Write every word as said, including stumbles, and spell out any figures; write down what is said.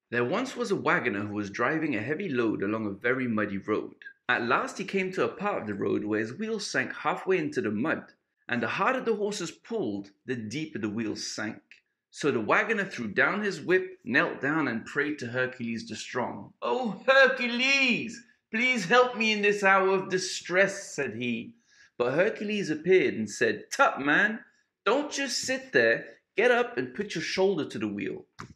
There once was a wagoner who was driving a heavy load along a very muddy road. At last he came to a part of the road where his wheels sank halfway into the mud, and the harder the horses pulled, the deeper the wheels sank. So the wagoner threw down his whip, knelt down, and prayed to Hercules the Strong. "Oh, Hercules! Please help me in this hour of distress," said he. But Hercules appeared and said, "Tut, man! Don't just sit there. Get up and put your shoulder to the wheel."